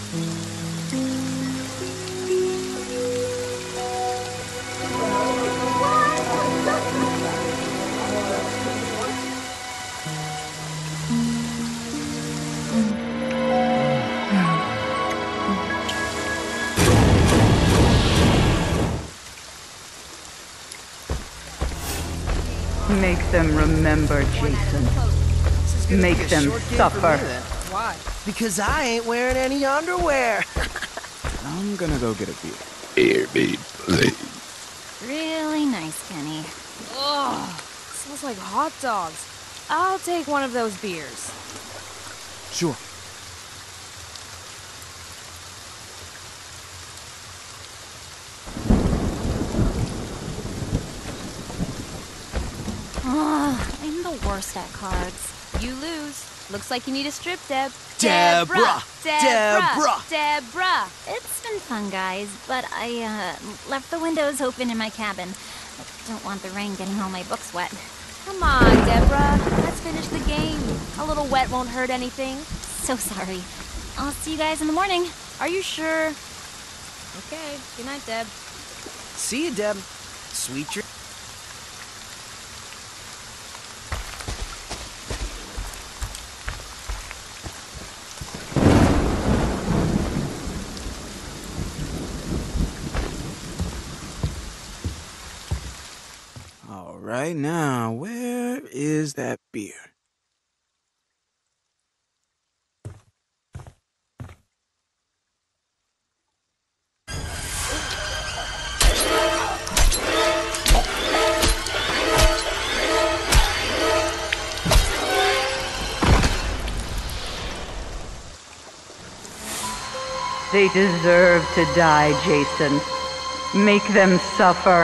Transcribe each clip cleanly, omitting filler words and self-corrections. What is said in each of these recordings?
Make them remember, Jason. Make them suffer. Why? Because I ain't wearing any underwear. I'm gonna go get a beer. Hear me, please. Really nice, Kenny. Ugh, smells like hot dogs. I'll take one of those beers. Sure. I'm the worst at cards. You lose. Looks like you need a strip, Deb. Deborah! Deborah! Deborah! It's been fun, guys, but I left the windows open in my cabin. I don't want the rain getting all my books wet. Come on, Deborah. Let's finish the game. A little wet won't hurt anything. So sorry. I'll see you guys in the morning. Are you sure? Okay. Good night, Deb. See you, Deb. Sweet dreams. All right, now, where is that beer? They deserve to die, Jason. Make them suffer.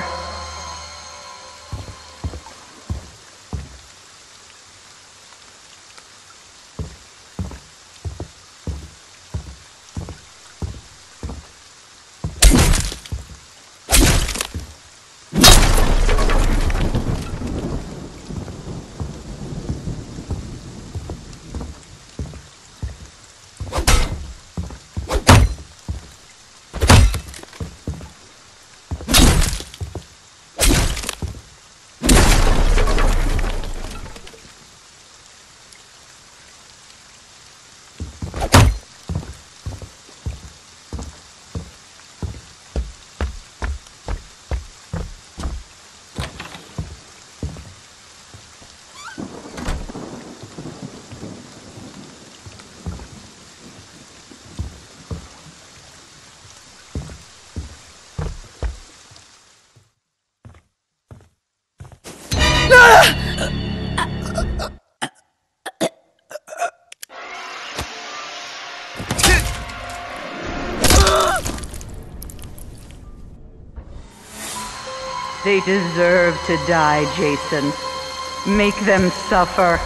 They deserve to die, Jason. Make them suffer.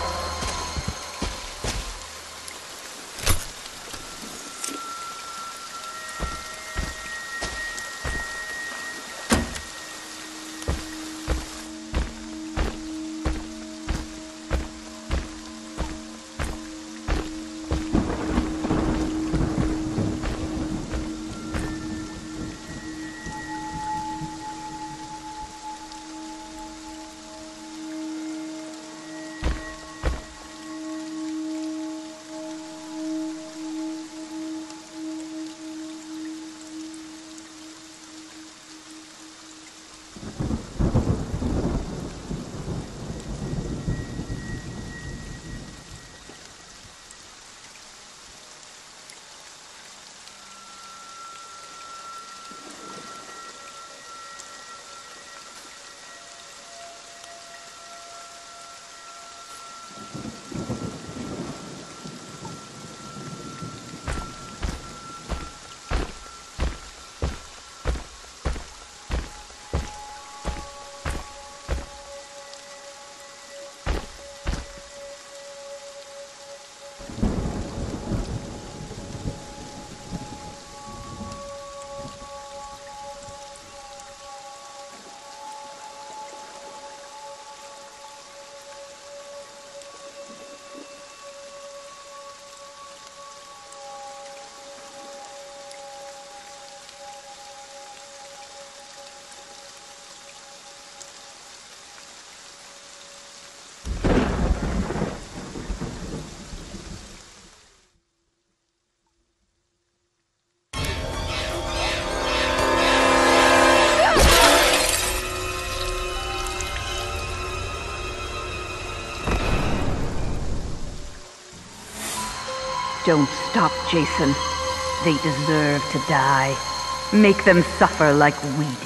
Don't stop, Jason. They deserve to die. Make them suffer like we did.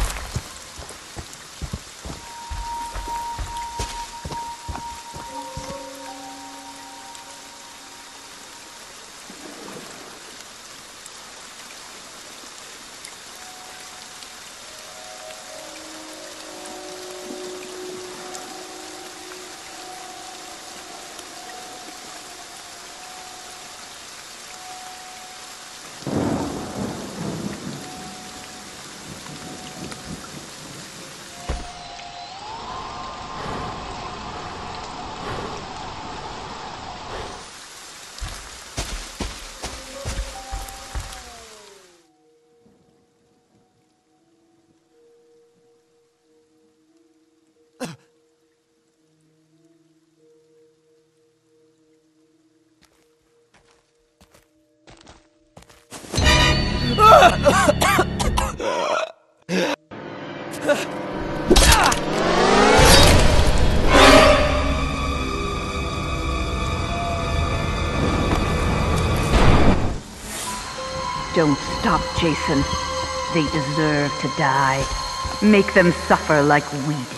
Don't stop, Jason. They deserve to die. Make them suffer like we did.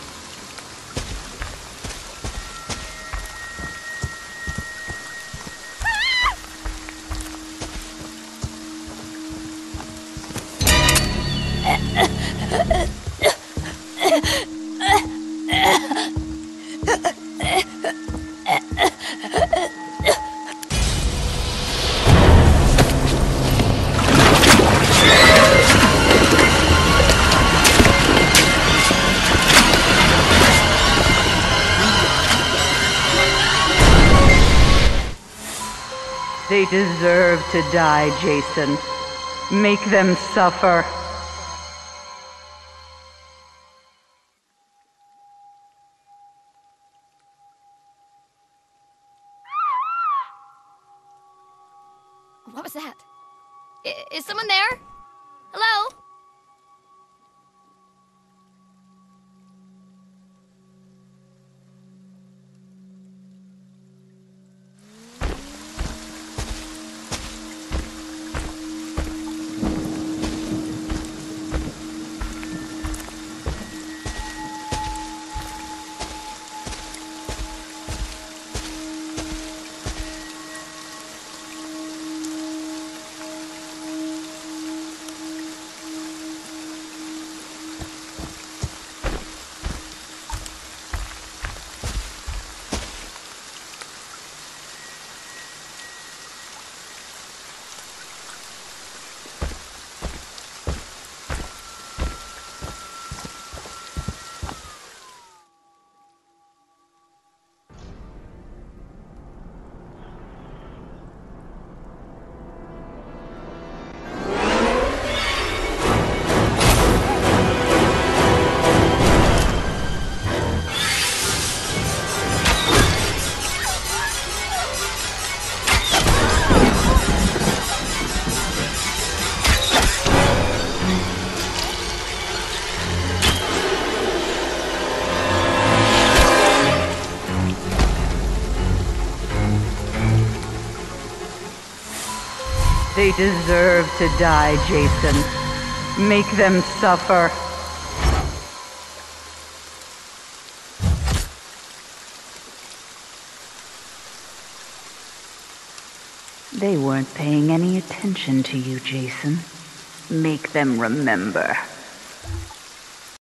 They deserve to die, Jason. Make them suffer. What was that? Is someone there? Hello? They deserve to die, Jason. Make them suffer. They weren't paying any attention to you, Jason. Make them remember.